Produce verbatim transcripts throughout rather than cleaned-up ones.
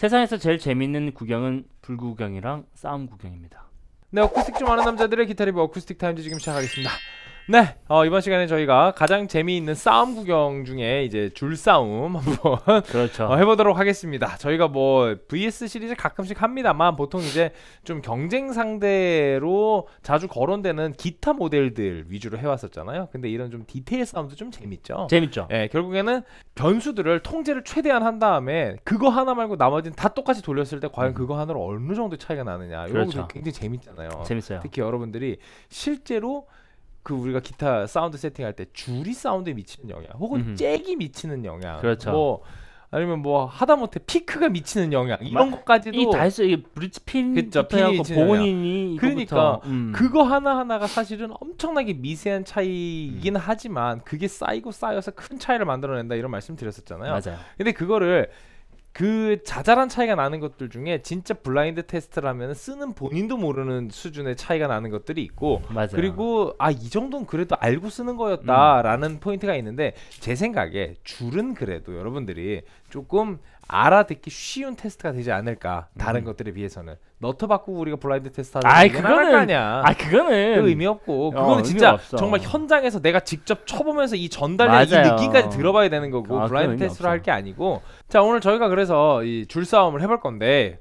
세상에서 제일 재밌는 구경은 불구경이랑 싸움 구경입니다. 네, 어쿠스틱 좀 아는 남자들의 기타 리뷰 어쿠스틱 타임즈 지금 시작하겠습니다. 네, 어, 이번 시간에 저희가 가장 재미있는 싸움 구경 중에 이제 줄싸움 한번 그렇죠. 어, 해보도록 하겠습니다. 저희가 뭐 브이에스 시리즈 가끔씩 합니다만 보통 이제 좀 경쟁 상대로 자주 거론되는 기타 모델들 위주로 해왔었잖아요. 근데 이런 좀 디테일 싸움도 좀 재밌죠. 재밌죠. 예, 결국에는 변수들을 통제를 최대한 한 다음에 그거 하나 말고 나머지는 다 똑같이 돌렸을 때 과연 음. 그거 하나로 어느 정도 차이가 나느냐. 이런 그렇죠. 것도 굉장히 재밌잖아요. 재밌어요. 특히 여러분들이 실제로 그 우리가 기타 사운드 세팅할 때 줄이 사운드에 미치는 영향 혹은 음흠. 잭이 미치는 영향 그렇죠. 뭐 아니면 뭐 하다못해 피크가 미치는 영향 이런 마, 것까지도 이 다 했어요. 이게 브릿지 핀부터 핀이 해갖고 미치는 본인이 그러니까 음. 그거 하나하나가 사실은 엄청나게 미세한 차이이긴 음. 하지만 그게 쌓이고 쌓여서 큰 차이를 만들어낸다 이런 말씀 드렸었잖아요. 맞아요. 근데 그거를 그 자잘한 차이가 나는 것들 중에 진짜 블라인드 테스트를 하면 쓰는 본인도 모르는 수준의 차이가 나는 것들이 있고 맞아요. 그리고 아 이 정도는 그래도 알고 쓰는 거였다라는 음. 포인트가 있는데 제 생각에 줄은 그래도 여러분들이 조금 알아듣기 쉬운 테스트가 되지 않을까 다른 음. 것들에 비해서는 너트 바꾸고 우리가 블라인드 테스트 하는 아이 게 그거는 거 아니야. 아 그거는 그 의미 없고 어, 그거는 진짜 없어. 정말 현장에서 내가 직접 쳐보면서 이 전달의 이 느낌까지 들어봐야 되는 거고 아, 블라인드 테스트로 할 게 아니고 자 오늘 저희가 그래서 이 줄싸움을 해볼 건데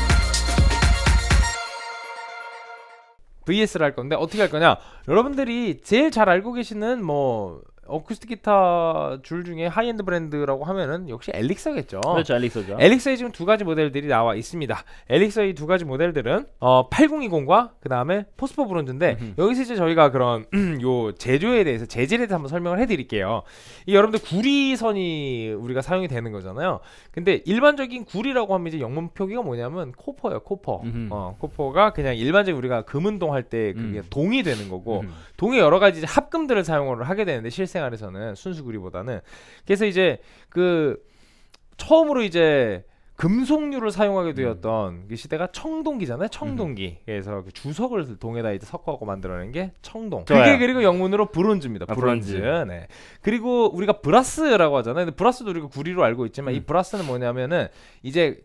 브이에스를 할 건데 어떻게 할 거냐 여러분들이 제일 잘 알고 계시는 뭐 어쿠스틱 기타 줄 중에 하이엔드 브랜드라고 하면은 역시 엘릭서겠죠. 그렇죠, 엘릭서죠. 엘릭서에 지금 두 가지 모델들이 나와 있습니다. 엘릭서의 두 가지 모델들은 어, 팔공이공과 그 다음에 포스퍼 브론즈인데 음흠. 여기서 이제 저희가 그런 요 제조에 대해서 재질에 대해서 한번 설명을 해드릴게요. 이 여러분들 구리선이 우리가 사용이 되는 거잖아요. 근데 일반적인 구리라고 하면 이제 영문 표기가 뭐냐면 코퍼예요, 코퍼. 어, 코퍼가 그냥 일반적인 우리가 금운동 할 때 그게 음. 동이 되는 거고 음. 동의 여러 가지 이제 합금들을 사용을 하게 되는데 실생활에서는 순수 구리보다는 그래서 이제 그 처음으로 이제 금속류를 사용하게 되었던 음. 그 시대가 청동기잖아요. 청동기. 음. 그래서 그 주석을 동에다 이제 섞어갖고 만들어낸 게 청동. 좋아요. 그게 그리고 영문으로 브론즈입니다. 아, 브론즈. 브론즈. 네. 그리고 우리가 브라스라고 하잖아요. 근데 브라스도 우리가 구리로 알고 있지만 음. 이 브라스는 뭐냐면은 이제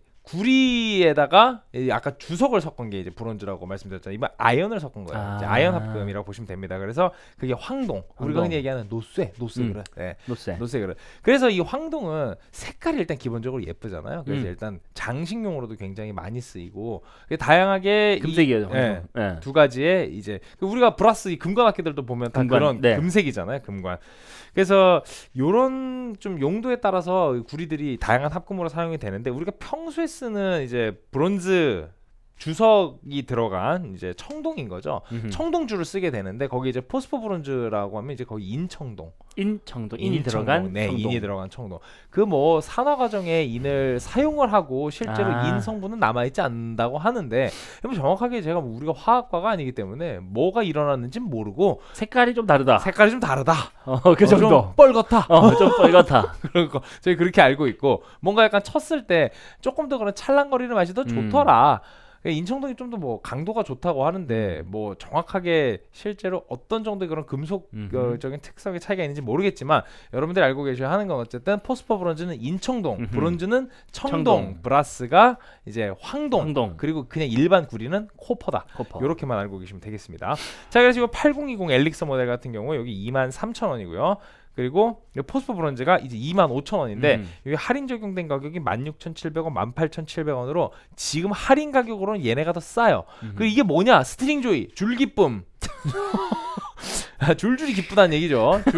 구리에다가 아까 주석을 섞은 게 이제 브론즈라고 말씀드렸잖아요. 이번 아연을 섞은 거예요. 아. 이제 아연 합금이라고 보시면 됩니다. 그래서 그게 황동. 황동. 우리가 흔히 얘기하는 노쇠, 노쇠 음. 그래. 네. 노쇠. 노쇠 그래. 그래서 이 황동은 색깔이 일단 기본적으로 예쁘잖아요. 그래서 음. 일단 장식용으로도 굉장히 많이 쓰이고 다양하게 금색이에요. 이, 네, 네. 두 가지의 이제 우리가 브라스 이 금관 악기들도 보면 다 금관, 그런 네. 금색이잖아요. 금관. 그래서 요런 좀 용도에 따라서 구리들이 다양한 합금으로 사용이 되는데 우리가 평소에 쓰는 이제 브론즈 주석이 들어간 이제 청동인 거죠. 음흠. 청동줄을 쓰게 되는데 거기 이제 포스퍼 브론즈라고 하면 이제 거기 인청동. 인청동. 인이 인청동. 들어간 네, 청동. 인이 들어간 청동. 그 뭐 산화 과정에 인을 사용을 하고 실제로 아. 인 성분은 남아 있지 않는다고 하는데 뭐 정확하게 제가 뭐 우리가 화학과가 아니기 때문에 뭐가 일어났는지 모르고 색깔이 좀 다르다. 색깔이 좀 다르다. 어, 그 어, 정도. 좀 뻘겋다. 어, 좀 빨갛다. 그런 거 저희 그렇게 알고 있고 뭔가 약간 쳤을 때 조금 더 그런 찰랑거리는 맛이 더 음. 좋더라. 인청동이 좀 더 뭐 강도가 좋다고 하는데 뭐 정확하게 실제로 어떤 정도의 그런 금속적인 특성의 차이가 있는지 모르겠지만 여러분들이 알고 계셔야 하는 건 어쨌든 포스퍼 브론즈는 인청동, 음흠. 브론즈는 청동, 청동. 브라스가 이제 황동, 황동. 그리고 그냥 일반 구리는 코퍼다. 코퍼. 이렇게만 알고 계시면 되겠습니다. 자, 그래서 이거 팔공이공 엘릭서 모델 같은 경우 여기 이만 삼천 원이고요. 그리고 포스퍼 브론즈가 이제 이만 오천 원인데 음. 여기 할인 적용된 가격이 만 육천칠백 원, 만 팔천칠백 원으로 지금 할인 가격으로는 얘네가 더 싸요. 음. 그리고 이게 뭐냐? 스트링 조이, 줄 기쁨. 줄줄이 기쁘다는 얘기죠. 줄...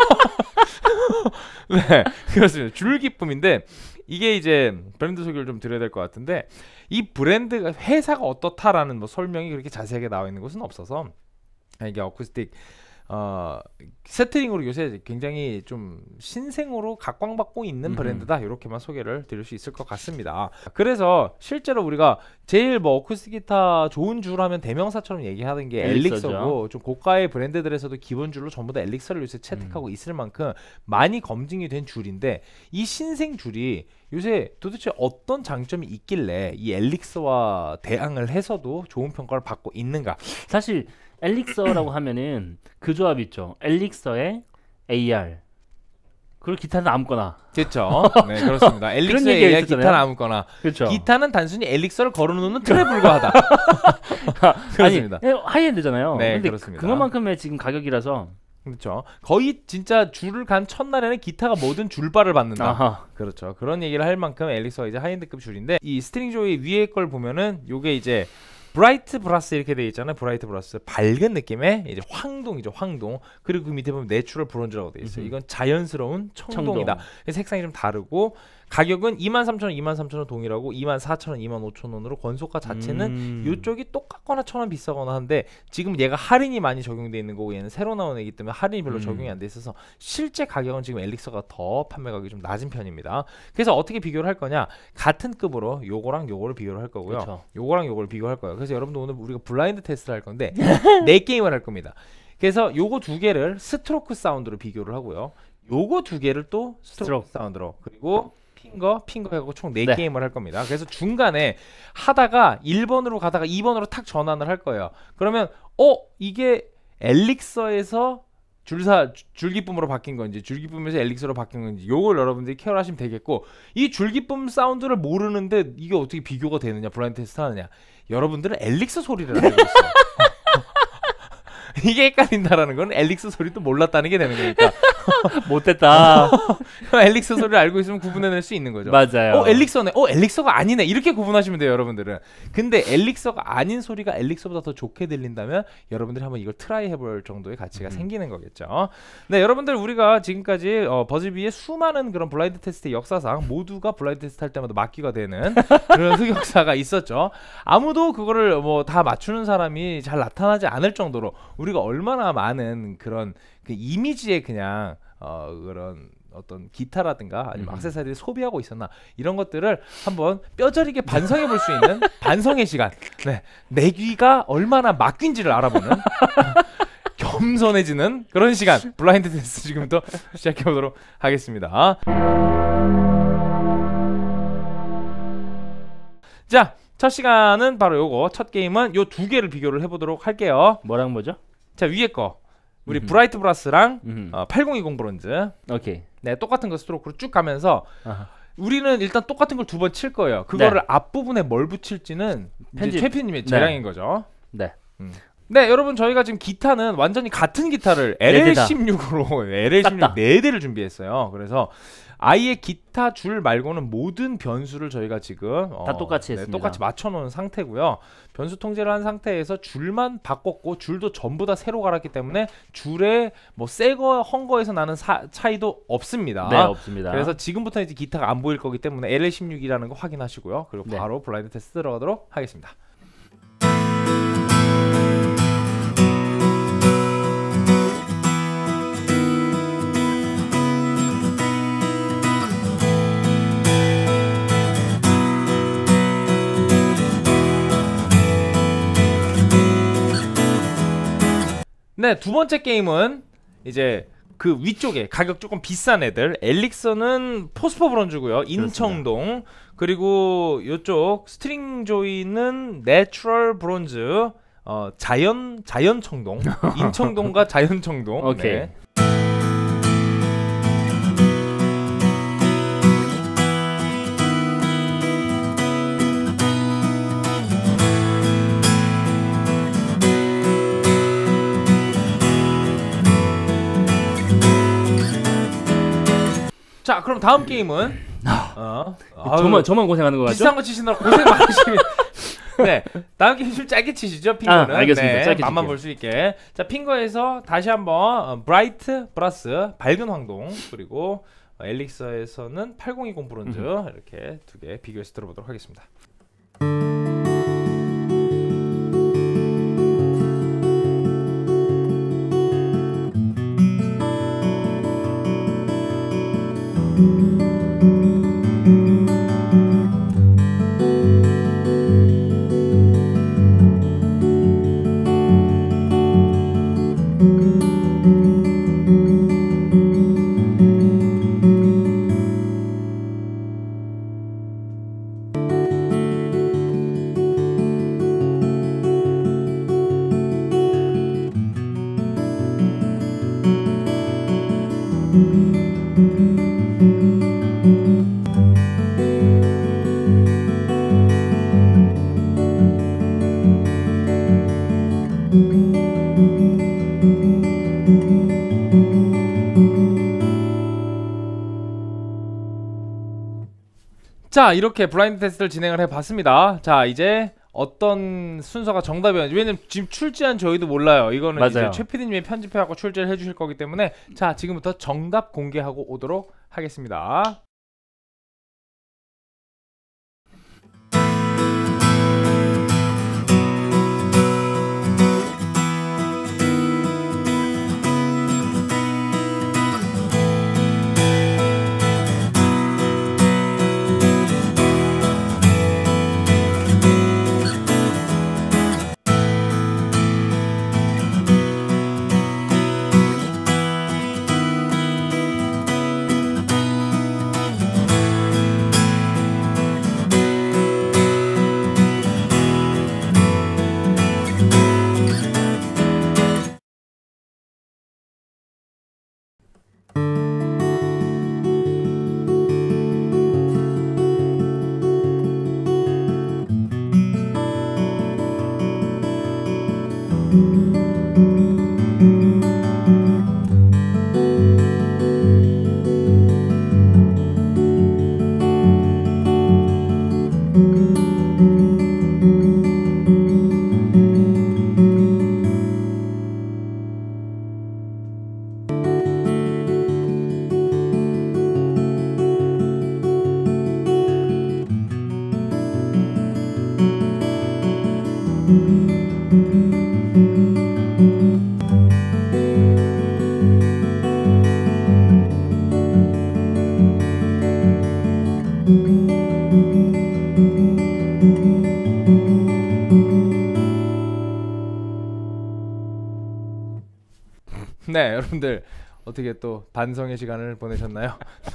네, 그렇습니다. 줄 기쁨인데 이게 이제 브랜드 소개를 좀 드려야 될 것 같은데 이 브랜드가 회사가 어떻다라는 뭐 설명이 그렇게 자세하게 나와 있는 것은 없어서 이게 어쿠스틱 어, 세트링으로 요새 굉장히 좀 신생으로 각광받고 있는 음흠. 브랜드다 이렇게만 소개를 드릴 수 있을 것 같습니다. 그래서 실제로 우리가 제일 뭐 어쿠스틱 기타 좋은 줄 하면 대명사처럼 얘기하는 게 엘릭서죠. 엘릭서고 좀 고가의 브랜드들에서도 기본 줄로 전부 다 엘릭서를 요새 채택하고 음. 있을 만큼 많이 검증이 된 줄인데 이 신생 줄이 요새 도대체 어떤 장점이 있길래 이 엘릭서와 대항을 해서도 좋은 평가를 받고 있는가? 사실 엘릭서라고 하면은 그 조합 있죠. 엘릭서의 에이알 그리고 기타는 아무거나. 됐죠. 네, 그렇습니다. 엘릭서에 얘기가 의한 있었잖아요. 기타는 아무거나. 그렇죠. 기타는 단순히 엘릭서를 걸어놓는 틀에 불과하다. 그렇습니다. 아니, 하이엔드잖아요. 네, 근데 그렇습니다. 그만큼의 지금 가격이라서. 그렇죠. 거의 진짜 줄을 간 첫날에는 기타가 뭐든 줄바를 받는다. 아하. 그렇죠. 그런 얘기를 할 만큼 엘릭서가 이제 하이엔드급 줄인데 이 스트링 조이 위에 걸 보면은 요게 이제 브라이트 브라스 이렇게 돼 있잖아요. 브라이트 브라스 밝은 느낌의 이제 황동이죠. 황동. 그리고 그 밑에 보면 내추럴 브론즈라고 돼 있어요. 음흠. 이건 자연스러운 청동이다. 청동. 색상이 좀 다르고 가격은 이만 삼천 원, 이만 삼천 원 동일하고 이만 사천 원, 이만 오천 원으로 권속가 자체는 음. 이쪽이 똑같거나 천 원 비싸거나 한데 지금 얘가 할인이 많이 적용돼 있는 거고 얘는 새로 나온 애기 때문에 할인이 별로 음. 적용이 안 돼 있어서 실제 가격은 지금 엘릭서가 더 판매 가격이 좀 낮은 편입니다. 그래서 어떻게 비교를 할 거냐? 같은 급으로 요거랑 요거를 비교를 할 거고요. 그렇죠. 요거랑 요거를 비교할 거예요. 그래서 여러분들 오늘 우리가 블라인드 테스트를 할 건데 네 게임을 할 겁니다. 그래서 요거 두 개를 스트로크 사운드로 비교를 하고요. 요거 두 개를 또 스트로크 스트로크. 사운드로 그리고 핑거, 핑거 해갖고 총 네 네. 게임을 할 겁니다. 그래서 중간에 하다가 일 번으로 가다가 이 번으로 탁 전환을 할 거예요. 그러면 어? 이게 엘릭서에서 줄사 줄기쁨으로 바뀐 건지 줄기쁨에서 엘릭서로 바뀐 건지 요걸 여러분들이 케어를 하시면 되겠고 이 줄기쁨 사운드를 모르는데 이게 어떻게 비교가 되느냐 블라인드 테스트 하느냐 여러분들은 엘릭서 소리를 알고 있어요. 이게 헷갈린다라는 건 엘릭서 소리도 몰랐다는 게 되는 거니까 못됐다. 엘릭서 소리를 알고 있으면 구분해낼 수 있는 거죠. 맞아요. 어 엘릭서네. 어 엘릭서가 아니네. 이렇게 구분하시면 돼요, 여러분들은. 근데 엘릭서가 아닌 소리가 엘릭서보다 더 좋게 들린다면 여러분들이 한번 이걸 트라이 해볼 정도의 가치가 음. 생기는 거겠죠. 네, 여러분들 우리가 지금까지 어, 버즈비의 수많은 그런 블라인드 테스트의 역사상 모두가 블라인드 테스트 할 때마다 막기가 되는 그런 흑역사가 있었죠. 아무도 그거를 뭐 다 맞추는 사람이 잘 나타나지 않을 정도로 우리가 얼마나 많은 그런 그 이미지에 그냥 어 그런 어떤 기타라든가 아니면 음. 액세서리를 소비하고 있었나 이런 것들을 한번 뼈저리게 반성해 볼 수 있는 반성의 시간. 네, 내 귀가 얼마나 막귀인지를 알아보는 겸손해지는 그런 시간. 블라인드 테스트 지금부터 시작해 보도록 하겠습니다. 자, 첫 시간은 바로 요거. 첫 게임은 요 두 개를 비교를 해보도록 할게요. 뭐랑 뭐죠? 자, 위에 거 우리 음흠. 브라이트 브라스랑 음. 어, 팔공이공 브론즈. 오케이. 네, 똑같은 거 스트로크로 쭉 가면서 아하. 우리는 일단 똑같은 걸 두 번 칠 거예요. 그거를 앞부분에 뭘 붙일지는 편집. 이제 최피님의 네. 재량인 거죠. 네. 음. 네, 여러분 저희가 지금 기타는 완전히 같은 기타를 네 대다. 엘엘 십육으로 엘엘 십육 싹다. 네 대를 준비했어요. 그래서 아예 기타 줄 말고는 모든 변수를 저희가 지금 어, 다 똑같이 네, 했습니다. 똑같이 맞춰놓은 상태고요. 변수 통제를 한 상태에서 줄만 바꿨고 줄도 전부 다 새로 갈았기 때문에 줄에 뭐 새거 헝거에서 나는 사, 차이도 없습니다. 네, 없습니다. 그래서 지금부터 이제 기타가 안 보일 거기 때문에 엘엘 십육이라는 거 확인하시고요. 그리고 네. 바로 블라인드 테스트 들어가도록 하겠습니다. 네, 두 번째 게임은 이제 그 위쪽에 가격 조금 비싼 애들 엘릭서는 포스퍼 브론즈고요. 인청동. 그리고 이쪽 스트링 조이는 내추럴 브론즈. 어, 자연 자연 청동. 인청동과 자연 청동. 오케이. 네. 자, 그럼 다음 게임은 어, 아유, 저만 저만 고생하는 거 같죠? 비싼 거 치시느라 고생 많으시면 네, 다음 게임 좀 짧게 치시죠. 핑거는. 아, 알겠습니다. 네, 짧게 맛만 칠게요. 볼 수 있게. 자, 핑거에서 다시 한번 어, 브라이트 브라스 밝은 황동 그리고 어, 엘릭서에서는 팔공이공 브론즈 이렇게 두 개 비교해서 들어보도록 하겠습니다. 자, 이렇게 블라인드 테스트를 진행을 해봤습니다. 자, 이제 어떤 순서가 정답이었는지, 왜냐면 지금 출제한 저희도 몰라요. 이거는 맞아요. 이제 최 피디님이 편집해갖고 출제를 해주실 거기 때문에, 자, 지금부터 정답 공개하고 오도록 하겠습니다. 네, 여러분들 어떻게 또 반성의 시간을 보내셨나요?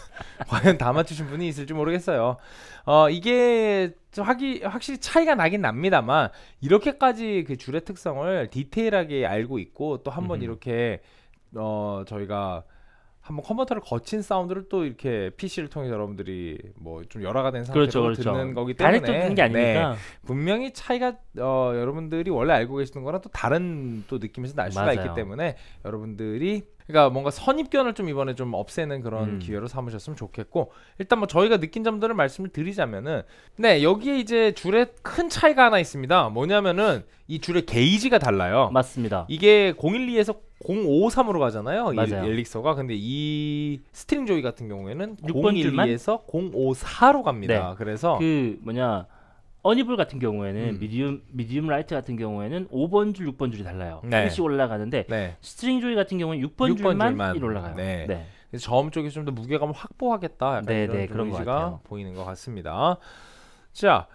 과연 다 맞추신 분이 있을지 모르겠어요. 어 이게 좀 하기 확실히 차이가 나긴 납니다만, 이렇게까지 그 줄의 특성을 디테일하게 알고 있고, 또 한번 음흠. 이렇게 어 저희가 한번 컨버터를 거친 사운드를 또 이렇게 피시를 통해서 여러분들이 뭐 좀 열화가 된 상태로 그렇죠, 그렇죠. 듣는 거기 때문에 다이렉트 듣는 게 아니니까. 네, 분명히 차이가 어 여러분들이 원래 알고 계시는 거랑 또 다른 또 느낌에서 날 수가 맞아요. 있기 때문에, 여러분들이 그러니까 뭔가 선입견을 좀 이번에 좀 없애는 그런 음. 기회로 삼으셨으면 좋겠고, 일단 뭐 저희가 느낀 점들을 말씀을 드리자면은, 네, 여기에 이제 줄에 큰 차이가 하나 있습니다. 뭐냐면은 이 줄의 게이지가 달라요. 맞습니다. 이게 공일이에서 공오삼으로 가잖아요. 이 맞아요. 엘릭서가. 근데 이 스트링 조이 같은 경우에는 육 번 줄만? 공일이에서 공오사로 갑니다. 네. 그래서 그 뭐냐 어니블 같은 경우에는 음. 미디움 미디움 라이트 같은 경우에는 오 번 줄, 육 번 줄이 달라요. 네. 조금씩 올라가는데 네. 스트링 조이 같은 경우는 육 번 육 번 줄만, 줄만. 일 올라가요. 네. 네. 그래서 저음 쪽에서 좀 더 무게감을 확보하겠다, 약간 네, 이런 네, 좀 그런 것 의지가 같아요. 보이는 것 같습니다. 자,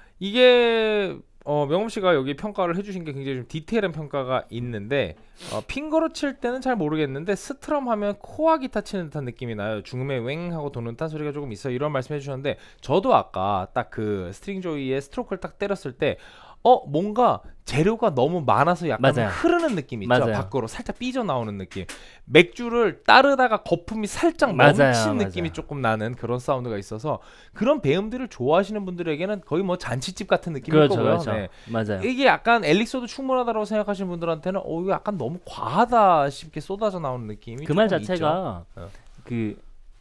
이게 어, 명음 씨가 여기 평가를 해주신 게 굉장히 좀 디테일한 평가가 있는데, 어, 핑거로 칠 때는 잘 모르겠는데 스트럼 하면 코어 기타 치는 듯한 느낌이 나요. 중음에 웽 하고 도는 듯한 소리가 조금 있어요. 이런 말씀 해주셨는데, 저도 아까 딱 그 스트링 조이의 스트로크를 딱 때렸을 때 어 뭔가 재료가 너무 많아서 약간 맞아요. 흐르는 느낌 있죠. 맞아요. 밖으로 살짝 삐져나오는 느낌. 맥주를 따르다가 거품이 살짝 맞아요, 넘친 느낌이 맞아요. 조금 나는 그런 사운드가 있어서, 그런 배음들을 좋아하시는 분들에게는 거의 뭐 잔치집 같은 느낌일 그렇죠, 거고요. 그렇죠. 네. 맞아요. 이게 약간 엘릭서도 충분하다고 생각하시는 분들한테는 어 이거 약간 너무 과하다 싶게 쏟아져 나오는 느낌이 그 말 조금 자체가 있죠. 어. 그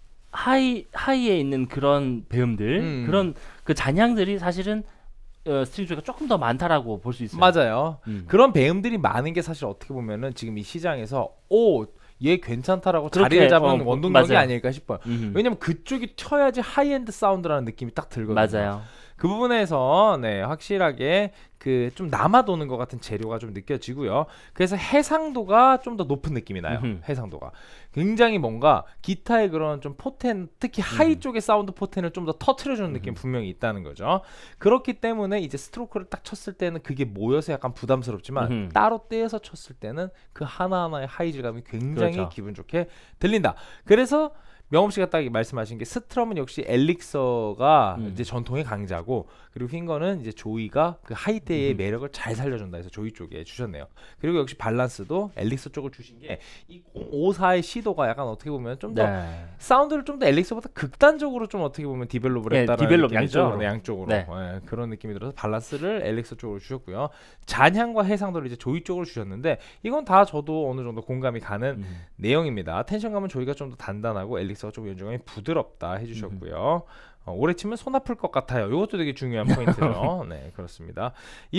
하이 하이에 있는 그런 배음들, 음. 그런 그 잔향들이 사실은 어, 스트링 조이가 조금 더 많다라고 볼 수 있어요. 맞아요. 음. 그런 배음들이 많은 게 사실 어떻게 보면은 지금 이 시장에서 오, 얘 괜찮다라고 그렇게, 자리를 잡은 어, 원동력이 맞아요. 아닐까 싶어요. 음. 왜냐면 그쪽이 쳐야지 하이엔드 사운드라는 느낌이 딱 들거든요. 맞아요. 그 부분에서 네, 확실하게 그 좀 남아도는 것 같은 재료가 좀 느껴지고요. 그래서 해상도가 좀 더 높은 느낌이 나요. 음흠. 해상도가 굉장히 뭔가 기타의 그런 좀 포텐, 특히 하이 음. 쪽의 사운드 포텐을 좀 더 터트려주는 느낌 이 분명히 있다는 거죠. 그렇기 때문에 이제 스트로크를 딱 쳤을 때는 그게 모여서 약간 부담스럽지만, 음흠. 따로 떼어서 쳤을 때는 그 하나하나의 하이질감이 굉장히 그렇죠. 기분 좋게 들린다. 그래서 명엄 씨가 딱 말씀하신 게, 스트럼은 역시 엘릭서가 음. 이제 전통의 강자고, 그리고 핑거는 이제 조이가 그 하이 때의 음. 매력을 잘 살려준다 해서 조이 쪽에 주셨네요. 그리고 역시 밸런스도 엘릭서 쪽을 주신 게, 이 공오사의 시도가 약간 어떻게 보면 좀 더 네. 사운드를 좀 더 엘릭서보다 극단적으로 좀 어떻게 보면 디벨롭을 예, 했다라는 디벨롭 느낌이죠. 양쪽으로. 네, 양쪽으로. 네. 예, 그런 느낌이 들어서 밸런스를 엘릭서 쪽으로 주셨고요. 잔향과 해상도를 이제 조이 쪽으로 주셨는데, 이건 다 저도 어느 정도 공감이 가는 음. 내용입니다. 텐션감은 조이가 좀 더 단단하고 엘릭서가 좀 연주감이 부드럽다 해주셨고요. 어, 오래 치면 손 아플 것 같아요. 이것도 되게 중요한 포인트죠. 네, 그렇습니다.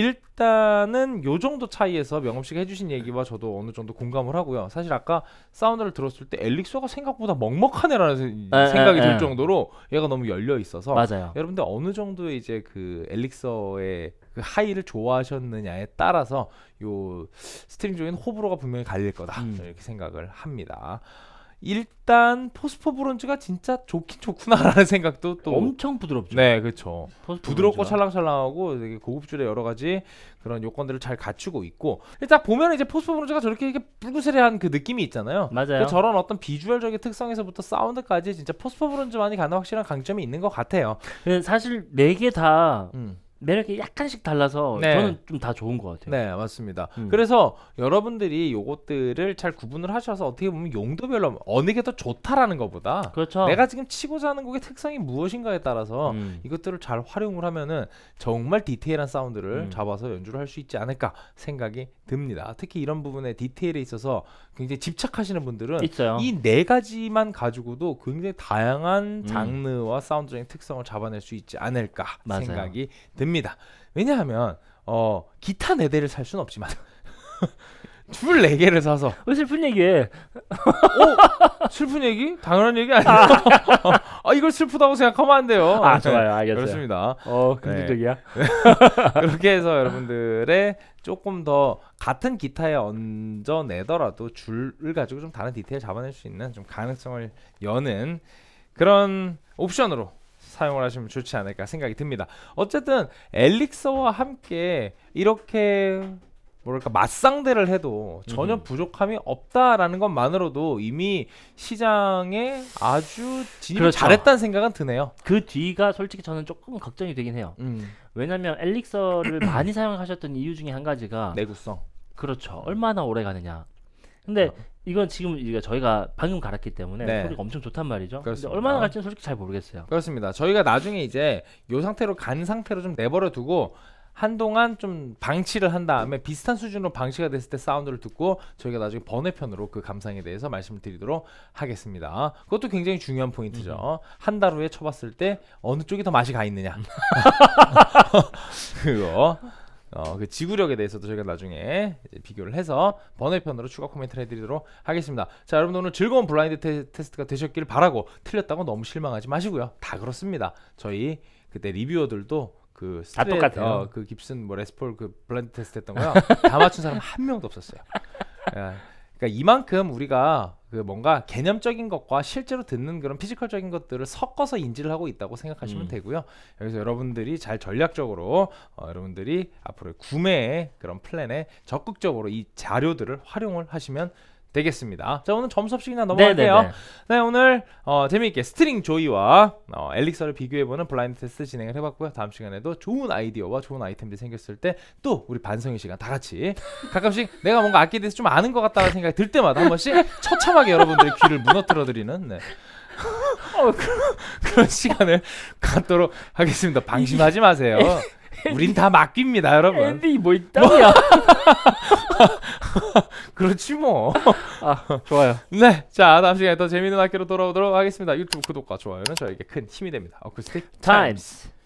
일단은 요 정도 차이에서 명엄 씨가 해주신 얘기와 저도 어느 정도 공감을 하고요. 사실 아까 사운드를 들었을 때 엘릭서가 생각보다 먹먹하네라는 에, 생각이 에, 들 에. 정도로 얘가 너무 열려 있어서 맞아요. 여러분들 어느 정도의 이제 그 엘릭서의 그 하이를 좋아하셨느냐에 따라서 요 스트링 쪽에는 호불호가 분명히 갈릴 거다 음. 이렇게 생각을 합니다. 일단 포스포 브론즈가 진짜 좋긴 좋구나라는 생각도 또 엄청 부드럽죠. 네, 그렇죠. 포스포 부드럽고 브론즈가. 찰랑찰랑하고 되게 고급줄의 여러 가지 그런 요건들을 잘 갖추고 있고 딱 보면 이제 포스포 브론즈가 저렇게 이렇게 뿔구스레한 그 느낌이 있잖아요. 맞아요. 저런 어떤 비주얼적인 특성에서부터 사운드까지 진짜 포스포 브론즈만이 가는 확실한 강점이 있는 것 같아요. 근데 사실 네 개 다 음. 매력이 약간씩 달라서 네. 저는 좀 다 좋은 것 같아요. 네, 맞습니다. 음. 그래서 여러분들이 요것들을 잘 구분을 하셔서 어떻게 보면 용도별로 어느 게 더 좋다라는 것보다 그렇죠. 내가 지금 치고자 하는 곡의 특성이 무엇인가에 따라서 음. 이것들을 잘 활용을 하면은 정말 디테일한 사운드를 음. 잡아서 연주를 할 수 있지 않을까 생각이 듭니다. 특히 이런 부분에 디테일에 있어서 굉장히 집착하시는 분들은 있어요. 이 네 가지만 가지고도 굉장히 다양한 음. 장르와 사운드적인 특성을 잡아낼 수 있지 않을까 맞아요. 생각이 듭니다. 왜냐하면 어 기타 네 대를 살 수는 없지만 줄 네 개를 사서 왜 슬픈 얘기해? 어? 슬픈 얘기? 당연한 얘기 아니에요? 아 이걸 슬프다고 생각하면 안 돼요. 아 좋아요, 알겠어요. 그렇습니다. 어 긍정적이야. 그렇게 해서 여러분들의 조금 더 같은 기타에 얹어내더라도 줄을 가지고 좀 다른 디테일 잡아낼 수 있는 좀 가능성을 여는 그런 옵션으로 사용을 하시면 좋지 않을까 생각이 듭니다. 어쨌든 엘릭서와 함께 이렇게 뭐랄까 맞상대를 해도 전혀 음. 부족함이 없다라는 것만으로도 이미 시장에 아주 진입을 그렇죠. 잘했다는 생각은 드네요. 그 뒤가 솔직히 저는 조금 걱정이 되긴 해요. 음, 왜냐면 엘릭서를 많이 사용하셨던 이유 중에 한 가지가 내구성. 그렇죠. 얼마나 오래 가느냐. 근데 이건 지금 이게 저희가 방금 갈았기 때문에 네. 소리가 엄청 좋단 말이죠. 근데 그렇습니다. 얼마나 갈지는 솔직히 잘 모르겠어요. 그렇습니다. 저희가 나중에 이제 이 상태로 간 상태로 좀 내버려 두고 한동안 좀 방치를 한 다음에 비슷한 수준으로 방치가 됐을 때 사운드를 듣고 저희가 나중에 번외편으로 그 감상에 대해서 말씀을 드리도록 하겠습니다. 그것도 굉장히 중요한 포인트죠. 한 달 후에 쳐봤을 때 어느 쪽이 더 맛이 가 있느냐. 그거 어, 그 지구력에 대해서도 저희가 나중에 이제 비교를 해서 번외편으로 추가 코멘트를 해드리도록 하겠습니다. 자, 여러분 오늘 즐거운 블라인드 테, 테스트가 되셨길 바라고 틀렸다고 너무 실망하지 마시고요. 다 그렇습니다. 저희 그때 리뷰어들도 그 다 스트레- 똑같아요. 어, 그 깁슨 뭐 레스폴 그 블라인드 테스트 했던 거요. 다 맞춘 사람 한 명도 없었어요. 예. 그러니까 이만큼 우리가 그 뭔가 개념적인 것과 실제로 듣는 그런 피지컬적인 것들을 섞어서 인지를 하고 있다고 생각하시면 음. 되고요. 여기서 여러분들이 잘 전략적으로 어, 여러분들이 앞으로의 구매의 그런 플랜에 적극적으로 이 자료들을 활용을 하시면 되겠습니다. 자, 오늘 점수 없이 그냥 넘어갈게요. 네네네. 네, 오늘 어, 재미있게 스트링 조이와 어, 엘릭서를 비교해보는 블라인드 테스트 진행을 해봤고요. 다음 시간에도 좋은 아이디어와 좋은 아이템들이 생겼을 때 또 우리 반성의 시간 다 같이 가끔씩 내가 뭔가 악기에 대해서 좀 아는 것 같다는 생각이 들 때마다 한 번씩 처참하게 여러분들의 귀를 무너뜨려드리는 네. 어, 그런, 그런 시간을 갖도록 하겠습니다. 방심하지 마세요. 우린 다 맡깁니다, 여러분. 앤디 뭐 있다고요? 그렇지 뭐. 아 좋아요. 네, 자 다음 시간에 더 재미있는 학교로 돌아오도록 하겠습니다. 유튜브 구독과 좋아요는 저에게 큰 힘이 됩니다. 어쿠스틱 타임스. 타임스.